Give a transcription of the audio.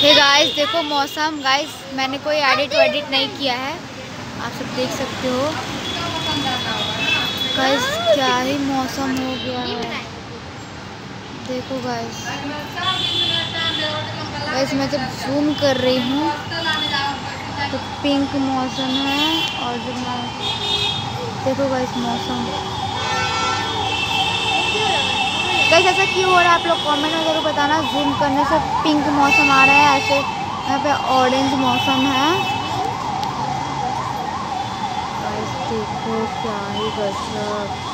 Hey guys देखो मौसम। Guys मैंने कोई एडिट नहीं किया है, आप सब देख सकते हो। गाइस क्या ही मौसम हो गया है, देखो गाइस। गाइस मैं जब जूम कर रही हूँ तो पिंक मौसम है, और जब मैं देखो गाइस मौसम। गाइस ऐसा क्यों हो रहा है आप लोग कमेंट में जरूर बताना। जूम करने से पिंक मौसम आ रहा है, ऐसे यहाँ पे ऑरेंज मौसम है। गाइस देखो क्या ही गजब।